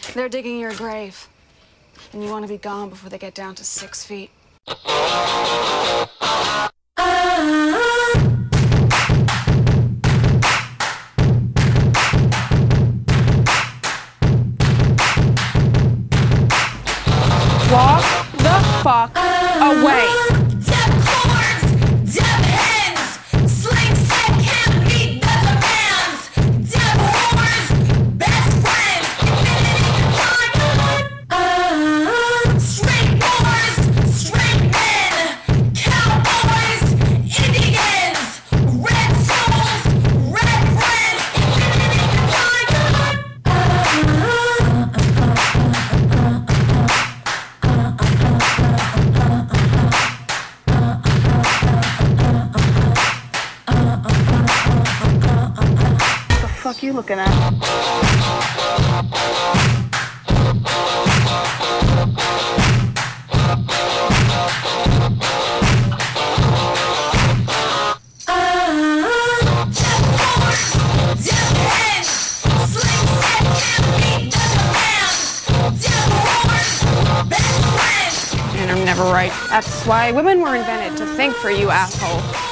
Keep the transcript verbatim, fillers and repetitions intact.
They're digging your grave, and you want to be gone before they get down to six feet. Walk the fuck away. Deaf cords, deaf hens, Sleigh said can't meet the demands. Deaf whores, best friends, infinity straight boys, straight men, cowboys, Indians, red souls, red friends, What the fuck you looking at? Men are never right. That's why women were invented, to think for you, asshole.